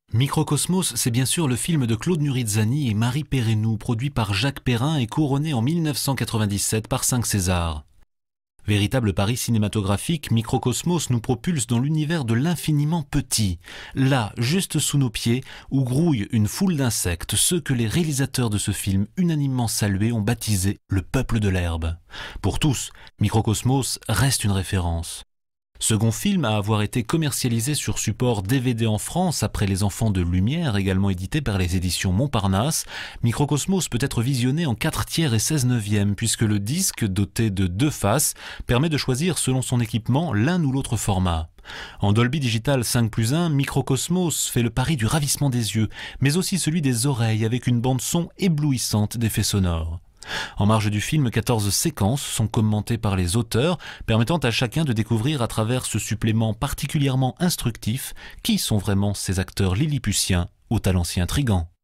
Microcosmos, c'est bien sûr le film de Claude Nurizzani et Marie Perrennou, produit par Jacques Perrin et couronné en 1997 par 5 Césars. Véritable pari cinématographique, Microcosmos nous propulse dans l'univers de l'infiniment petit, là, juste sous nos pieds, où grouille une foule d'insectes, ceux que les réalisateurs de ce film unanimement salués ont baptisé le peuple de l'herbe. Pour tous, Microcosmos reste une référence. Second film à avoir été commercialisé sur support DVD en France après Les Enfants de Lumière, également édité par les éditions Montparnasse, Microcosmos peut être visionné en 4/3 et 16/9 puisque le disque, doté de 2 faces, permet de choisir selon son équipement l'un ou l'autre format. En Dolby Digital 5+1, Microcosmos fait le pari du ravissement des yeux, mais aussi celui des oreilles avec une bande-son éblouissante d'effets sonores. En marge du film, 14 séquences sont commentées par les auteurs, permettant à chacun de découvrir à travers ce supplément particulièrement instructif qui sont vraiment ces acteurs lilliputiens au talent si intrigant.